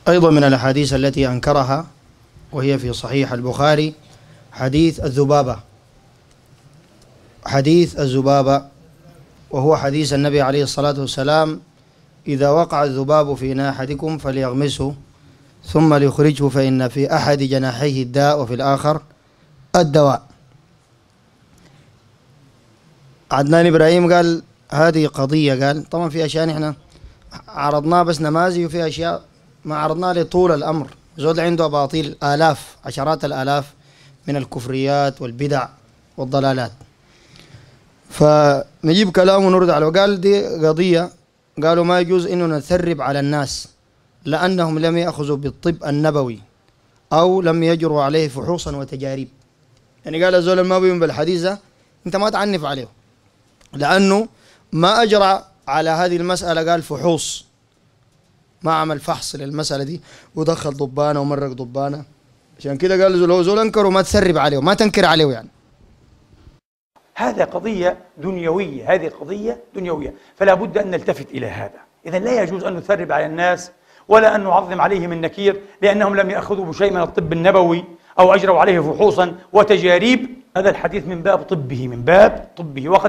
أيضا من الأحاديث التي أنكرها وهي في صحيح البخاري حديث الذبابة. حديث الذبابة وهو حديث النبي عليه الصلاة والسلام: إذا وقع الذباب في إناء أحدكم فليغمسه ثم ليخرجه فإن في أحد جناحيه الداء وفي الآخر الدواء. عدنان إبراهيم قال هذه قضية، قال طبعا في أشياء نحن عرضناها بس نماذج، وفي أشياء ما عرضناها لطول الأمر. زول عنده أباطيل آلاف عشرات الآلاف من الكفريات والبدع والضلالات، فنجيب كلامه ونرد عليه. وقال دي قضية، قالوا ما يجوز إنه نثرب على الناس لأنهم لم يأخذوا بالطب النبوي أو لم يجروا عليه فحوصا وتجارب. يعني قال الزول ما بيؤمن بالحديث ده أنت ما تعنف عليه، لأنه ما أجرى على هذه المسألة قال فحوص، ما عمل فحص للمسألة دي ودخل ضبانة ومرق ضبانة. عشان كده قال لو زول انكر وما تسرب عليه وما تنكر عليه. يعني هذا قضية دنيوية، هذه قضية دنيوية، فلا بد أن نلتفت إلى هذا. إذن لا يجوز أن نثرب على الناس ولا أن نعظم عليهم النكير لأنهم لم يأخذوا بشيء من الطب النبوي أو أجروا عليه فحوصا وتجاريب. هذا الحديث من باب طبه، من باب طبه. وقد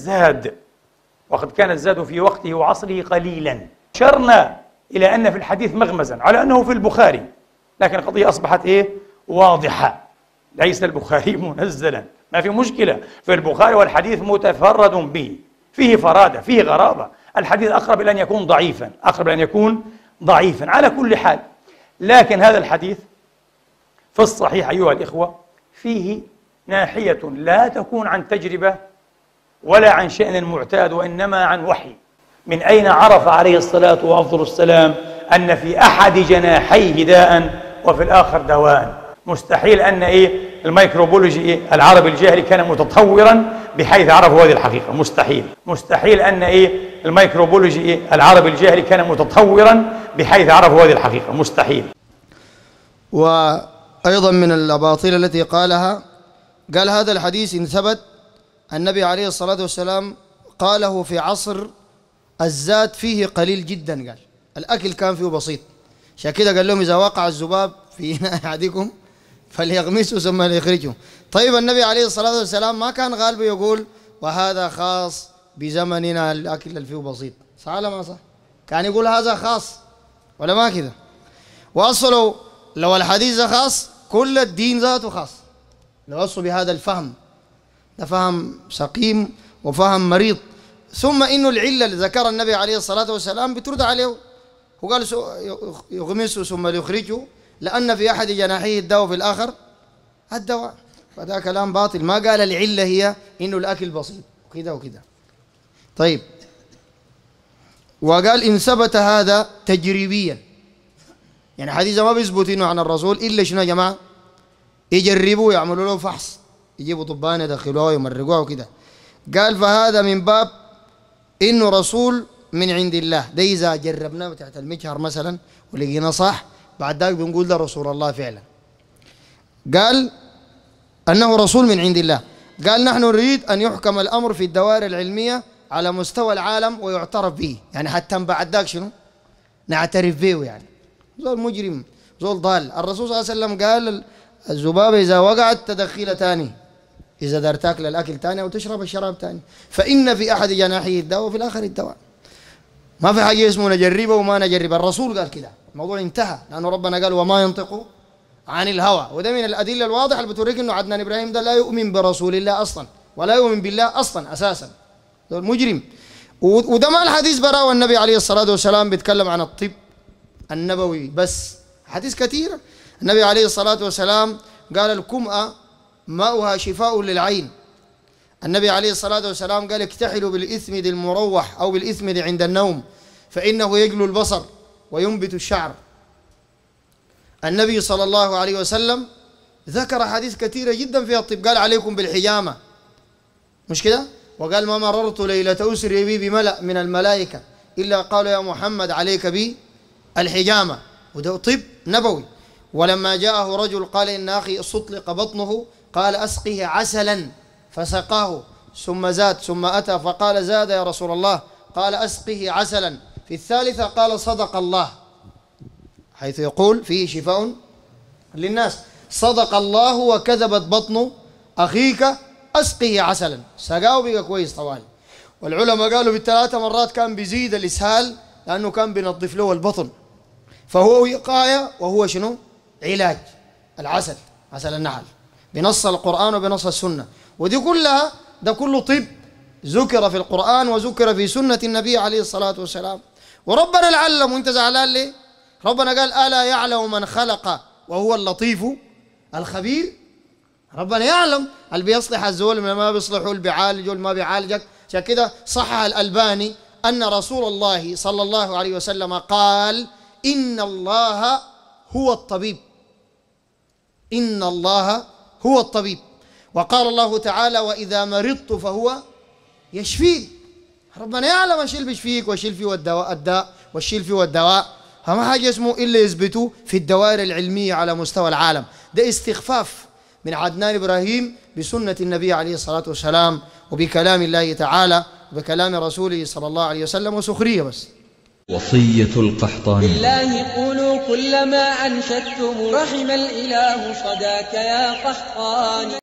كان الزاد في وقته وعصره قليلا. أشرنا إلى أن في الحديث مغمزا على أنه في البخاري، لكن القضية أصبحت واضحة. ليس البخاري منزلا، ما في مشكلة في البخاري، والحديث متفرد به، فيه فرادة، فيه غرابة. الحديث أقرب إلى أن يكون ضعيفا على كل حال. لكن هذا الحديث في الصحيح أيها الإخوة فيه ناحية لا تكون عن تجربة ولا عن شأن معتاد، وإنما عن وحي. من أين عرف عليه الصلاة وأفضل السلام أن في أحد جناحيه داء وفي الآخر دواء؟ مستحيل أن الميكروبولوجي العربي الجاهلي كان متطورا بحيث عرفوا هذه الحقيقة. مستحيل أن الميكروبولوجي العربي الجاهلي كان متطورا بحيث عرفوا هذه الحقيقة. مستحيل. وأيضا من الأباطيل التي قالها، قال هذا الحديث إن ثبت النبي عليه الصلاة والسلام قاله في عصر الزاد فيه قليل جدا، قال الأكل كان فيه بسيط. عشان كده قال لهم إذا وقع الذباب في إناء أحدكم فليغمسه ثم ليخرجه. طيب النبي عليه الصلاة والسلام ما كان غالبا يقول وهذا خاص بزمننا الأكل اللي فيه بسيط، صح ولا ما صح؟ كان يقول هذا خاص ولا ما كده؟ وأصله لو الحديث ده خاص كل الدين ذاته خاص. لو أصله بهذا الفهم، ده فهم سقيم وفهم مريض. ثم إنه العلة اللي ذكر النبي عليه الصلاة والسلام بترد عليه، وقال يغمسه ثم ليخرجه لأن في أحد جناحيه الدواء وفي الآخر الدواء. فده كلام باطل. ما قال العلة هي إنه الأكل بسيط وكذا وكذا. طيب، وقال إن ثبت هذا تجريبيا، يعني حديث ما بيثبت إنه عن الرسول إلا شنو يا جماعة؟ يجربوا يعملوا له فحص، يجيبوا طبان يدخلوها ويمرقوها وكذا. قال فهذا من باب إنه رسول من عند الله. ده إذا جربناه تحت المجهر مثلا ولقينا صح، بعد ذلك بنقول ده رسول الله فعلا. قال أنه رسول من عند الله. قال نحن نريد أن يحكم الأمر في الدوائر العلمية على مستوى العالم ويعترف به. يعني حتى بعد ذلك شنو؟ نعترف به. يعني زول مجرم، زول ضال. الرسول صلى الله عليه وسلم قال الذبابة إذا وقعت تدخيل تاني، إذا دار تاكل الأكل تاني أو تشرب الشراب تاني، فإن في أحد جناحيه الدواء وفي الآخر الدواء. ما في حاجة اسمه نجربه وما نجرب. الرسول قال كده، الموضوع انتهى، لأنه ربنا قال وما ينطق عن الهوى. وده من الأدلة الواضحة اللي بتوريك إنه عدنان إبراهيم ده لا يؤمن برسول الله أصلا ولا يؤمن بالله أصلا أساسا، ده مجرم. وده ما الحديث برا، والنبي عليه الصلاة والسلام بيتكلم عن الطب النبوي بس. حديث كثير. النبي عليه الصلاة والسلام قال الكمأة ماؤها شفاء للعين. النبي عليه الصلاة والسلام قال اكتحلوا بالإثمد المروح أو بالإثمد عند النوم فإنه يجلو البصر وينبت الشعر. النبي صلى الله عليه وسلم ذكر حديث كثيرة جدا فيها الطب. قال عليكم بالحجامة، مش كده؟ وقال ما مررت ليلة أسري بي بملأ من الملائكة إلا قالوا يا محمد عليك بي الحجامة. وده طب نبوي. ولما جاءه رجل قال إن أخي استطلق بطنه قال أسقه عسلا فسقاه ثم زاد، ثم أتى فقال زاد يا رسول الله، قال أسقه عسلا. في الثالثة قال صدق الله. حيث يقول فيه شفاء للناس. صدق الله وكذبت بطن أخيك أسقه عسلا، سقاه بقى كويس طوال. والعلماء قالوا بالثلاثة مرات كان بيزيد الإسهال لأنه كان بينظف له البطن، فهو وقاية وهو شنو؟ علاج. العسل، عسل النحل، بنص القرآن وبنص السنة، ودي كلها ده كله طب ذكر في القرآن وذكر في سنة النبي عليه الصلاة والسلام. وربنا العلم، وانت زعلان ليه؟ ربنا قال ألا يعلم من خلق وهو اللطيف الخبير. ربنا يعلم اللي بيصلح الزول من ما بيصلحه، اللي بيعالجه اللي ما بيعالجك. عشان كده صحح الألباني أن رسول الله صلى الله عليه وسلم قال إن الله هو الطبيب، إن الله هو الطبيب. وقال الله تعالى وإذا مرضت فهو يشفين. ربنا يعلم الشيء اللي بيشفيك والشيء اللي فيه الداء والشيء اللي فيه الدواء. فما حاجة اسمه إلا يثبتوا في الدوائر العلمية على مستوى العالم. ده استخفاف من عدنان إبراهيم بسنة النبي عليه الصلاة والسلام وبكلام الله تعالى وبكلام رسوله صلى الله عليه وسلم، وسخرية بس. وصية القحطاني: بالله قولوا كل ما أنشدتم رحم الإله صداك يا قحطاني.